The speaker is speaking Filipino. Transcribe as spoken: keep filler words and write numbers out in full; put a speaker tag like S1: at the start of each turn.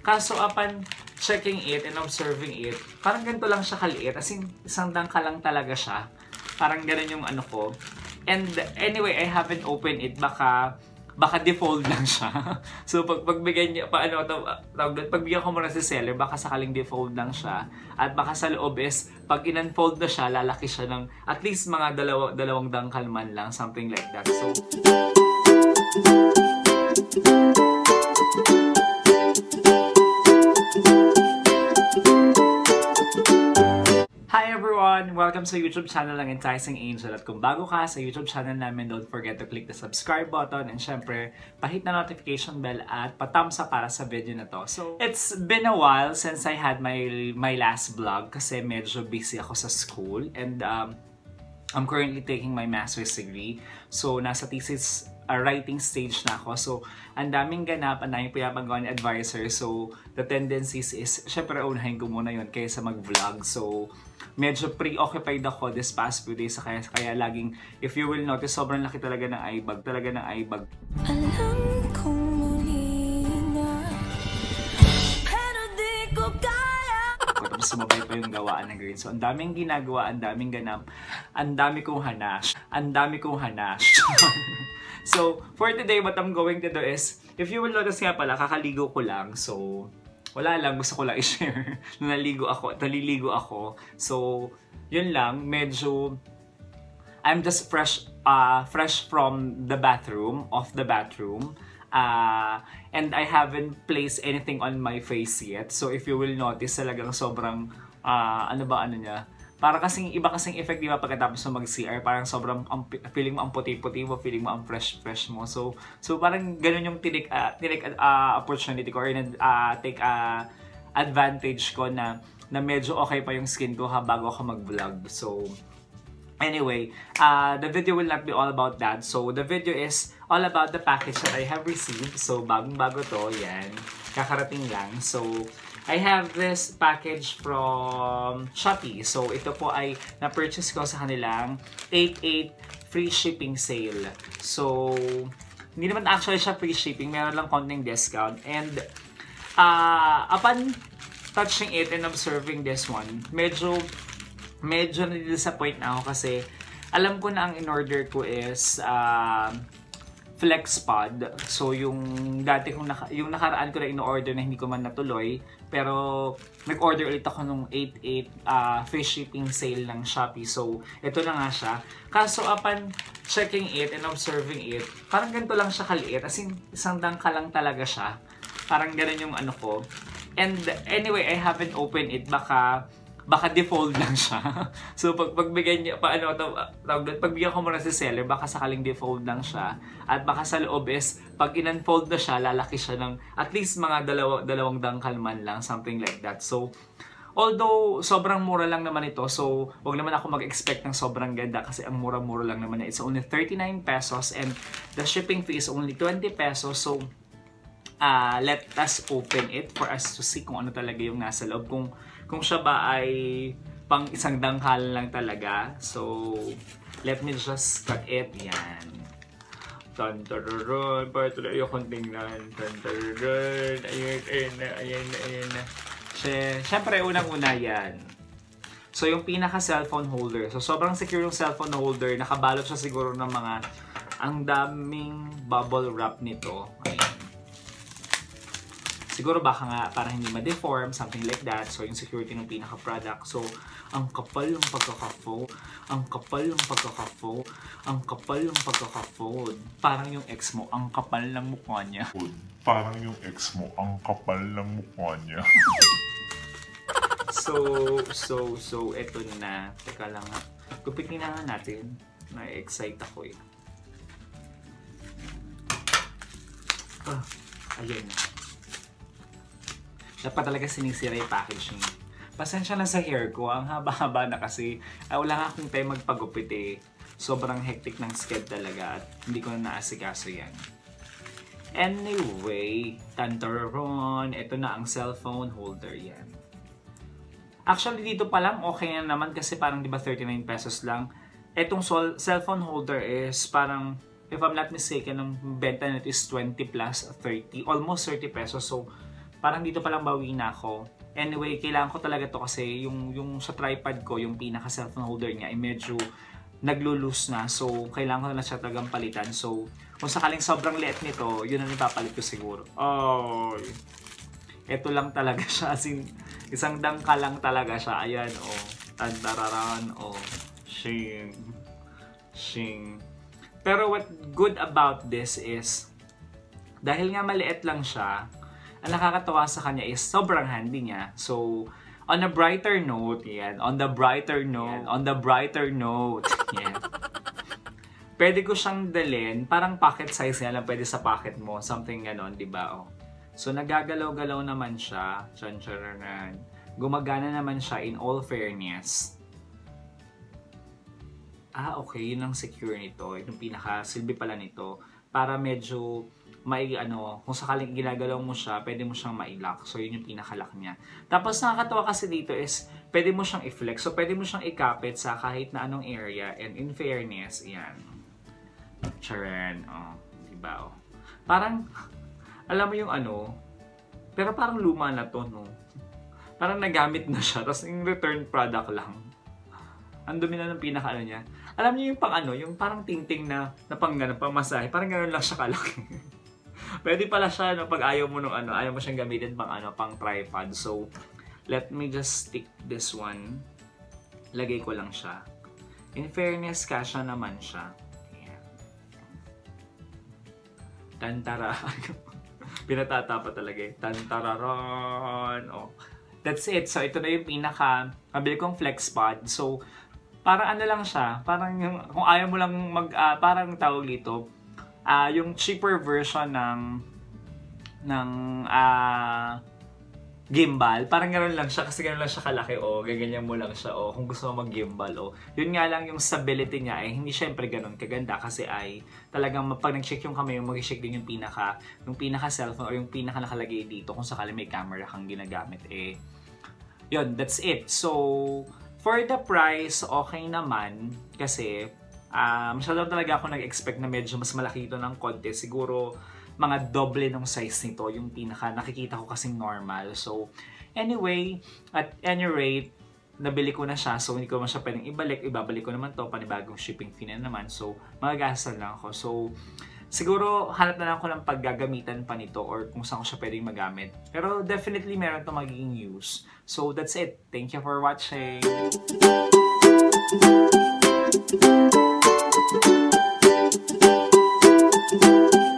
S1: Kaso upon checking it and observing it, parang ganito lang siya kaliit. As in, isang dangkal lang talaga siya. Parang ganun yung ano ko. And anyway, I haven't opened it. Baka baka defold lang siya. So pag pagbigyan niya pa ano to, pagbigyan ko muna si seller, baka sakaling defold lang siya. At baka sa loob is pag in-unfold na siya, lalaki siya ng at least mga dalawa, dalawang dangkal man lang, something like that. So hi everyone! Welcome sa YouTube channel ng Enticing Angel. At kung bago ka sa YouTube channel namin, don't forget to click the subscribe button and syempre, pahit na notification bell at pa-thumbs up para sa video na to. So, it's been a while since I had my my last vlog kasi medyo busy ako sa school and um, I'm currently taking my master's degree. So, nasa thesis uh, writing stage na ako. So, ang daming ganap, ang daming pinapagawa ni advisor. So, the tendencies is, syempre, unahin ko muna yun kaysa mag-vlog. So, medyo preoccupied ako this past few days. Kaya, kaya laging, if you will notice, sobrang laki talaga ng eye bag. Talaga ng eye bag. Alam kong muli na, pero di ko kaya. Tapos sumabay pa yung gawaan ng grade. So, ang daming ginagawa, ang daming ganap. Ang dami kong hanash. Ang dami kong hanash. So, for today, what I'm going to do is, if you will notice nga pala, kakaligo ko lang. So, wala lang, gusto ko lang i-share. Naligo ako, naliligo ako. So, yun lang, medyo, I'm just fresh, uh, fresh from the bathroom, off the bathroom. Uh, and I haven't placed anything on my face yet. So, if you will notice, talagang sobrang, uh, ano ba, ano niya, para kasing iba kasing effect, di ba, pagkatapos mo mag-C R, parang sobrang um, feeling mo ang puti-puti mo, feeling mo ang fresh-fresh mo. So, so parang ganun yung tinik, uh, tinik uh, opportunity ko or uh, take uh, advantage ko na, na medyo okay pa yung skin ko ha, bago ako mag-vlog. So, anyway, uh, the video will not be all about that. So, the video is all about the package that I have received. So, bagong-bago to, yan. Kakarating lang. So, I have this package from Shopee. So, ito po ay na-purchase ko sa kanilang eight eight free shipping sale. So, hindi naman actually siya free shipping. Meron lang konting discount. And, uh, upon touching it and observing this one, medyo, medyo na-disappoint na ako kasi alam ko na ang in-order ko is, uh, FlexPod. So, yung dati kong naka, yung nakaraan ko na in-order na hindi ko man natuloy. Pero, nag-order ulit ako nung eight eight uh, free shipping sale ng Shopee. So, ito na nga siya. Kaso, upon checking it and observing it, parang ganito lang siya kaliit. As in, isang dangkal lang talaga siya. Parang ganun yung ano ko. And anyway, I haven't opened it. Baka baka defold lang siya. So, pag pagbigyan niya, pa, ano, to, pagbigyan ko muna si seller, baka sakaling defold lang siya. At baka sa loob is, pag in-unfold na siya, lalaki siya ng at least mga dalawa, dalawang dangkal man lang, something like that. So, although sobrang mura lang naman ito, so wag naman ako mag-expect ng sobrang ganda kasi ang mura-mura lang naman. It's only thirty-nine pesos and the shipping fee is only twenty pesos. So, uh, let us open it for us to see kung ano talaga yung nasa loob. Kung Kung siya ba ay pang isang dangkal lang talaga. So, let me just cut it. Yan. Tantararun. Para tuloy yung tingnan. Tantararun. Ayan, ayan, ayan, ayan. Siyempre, unang-una yan. So, yung pinaka-cellphone holder. So, sobrang secure yung cellphone holder. Nakabalot siya siguro ng mga ang daming bubble wrap nito. Ayan. Siguro baka nga para hindi ma-deform, something like that. So, yung security ng pinaka-product. So, ang kapal yung pagkaka-fold. Ang kapal yung pagkaka-fold. Ang kapal yung pagkaka-fold. Parang yung ex mo, ang kapal ng mukha niya.
S2: Parang yung ex mo, ang kapal ng mukha niya.
S1: So, so, so, eto na. Teka lang ha. Gupitin na nga natin. Na-excite ako eh. Ah, ayun na. Dapat talaga sinisira yung packaging. Pasensya na sa hair ko. Ang haba-haba na kasi uh, wala nga akong time magpagupit eh. Sobrang hectic ng sked talaga at hindi ko na naasikaso yan. Anyway, tantaron. Ito na ang cellphone holder yan. Actually, dito pa lang okay na naman kasi parang di ba thirty-nine pesos lang. Etong cellphone holder is parang, if I'm not mistaken, ang benta nito is twenty plus thirty. Almost thirty pesos. So, parang dito palang bawi na ako. Anyway, kailangan ko talaga to kasi yung, yung sa tripod ko, yung pinaka cellphone holder niya ay medyo naglo-loose na. So, kailangan ko na siya talagang palitan. So, kung sakaling sobrang liit nito, yun ang ipapalit ko siguro. Oh, ito lang talaga siya. As in, isang dangka lang talaga siya. Ayan, oh. Tandararan, oh. Shing. Shing. Pero what good about this is, dahil nga maliit lang siya, ang nakakatawa sa kanya is sobrang handy niya. So, on a brighter note, yan, on the brighter note, yan, on the brighter note, yan. Pwede ko siyang dalhin, parang pocket size nga lang, pwede sa pocket mo, something ganon, di ba? Oh. So, nagagalaw-galaw naman siya, tsan-tsaran. Gumagana naman siya in all fairness. Ah, okay, yun ang secure nito, yung pinaka-silbi pala nito, para medyo may ano, kung sakaling ginagalaw mo siya, pwede mo siyang ma-lock. So, yun yung pinaka-lock niya. Tapos, nakakatawa kasi dito is, pwede mo siyang i-flex. So, pwede mo siyang ikapit sa kahit na anong area. And in fairness, yan. Charan. Oh, diba? Oh. Parang, alam mo yung ano, pero parang luma na to, no? Parang nagamit na siya. Tapos, yung return product lang. Ang dumi na ng pinaka-ano niya. Alam niyo yung pang ano, yung parang ting-ting na, na pang gano'n, pang masahe. Parang gano'n lang siya kalaki. Pwede pala siya no, pag ayaw mo nung ano, ayaw mo siyang gamitin pang ano, pang tripod. So, let me just stick this one. Lagay ko lang siya. In fairness, kasya naman siya. Ayan. Tantara. Pinatata pa talaga eh. Tantararan. Oh. That's it. So, ito na yung pinaka mabili kong FlexPod. So, parang ano lang siya. Parang yung, kung ayaw mo lang mag, uh, parang tawag dito, Uh, yung cheaper version ng ng uh, gimbal, parang gano'n lang siya kasi gano'n lang siya kalaki o gaganyan mo lang siya o kung gusto mo mag-gimbal o yun nga lang yung stability niya ay hindi syempre gano'n kaganda kasi ay talagang pag nag-shake yung kamay yung mag-shake din yung pinaka yung pinaka cellphone o yung pinaka nakalagay dito kung sakali may camera kang ginagamit eh yun, that's it. So for the price, okay naman kasi Uh, masyado talaga ako nag-expect na medyo mas malaki ito ng konti. Siguro mga doble ng size nito. Yung pinaka nakikita ko kasing normal. So anyway, at any rate, nabili ko na siya. So hindi ko naman siya pwedeng ibalik. Ibabalik ko naman to panibagong shipping fee na naman. So magagasal lang ako. So siguro hanap na lang ako ng paggagamitan pa nito or kung saan ko siya pwedeng magamit. Pero definitely meron to magiging use. So that's it. Thank you for watching. Thank you.